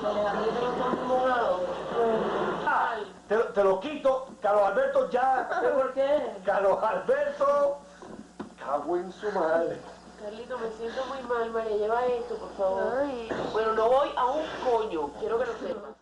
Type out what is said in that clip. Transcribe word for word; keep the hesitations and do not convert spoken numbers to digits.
Alejandrito no está muy mojado. Ah, te, te lo quito, Carlos Alberto ya. ¿Por qué? Carlos Alberto. Cago en su madre. Carlito, me siento muy mal, María. Lleva esto, por favor. Ay. Bueno, no voy a un coño. Quiero que lo sepas.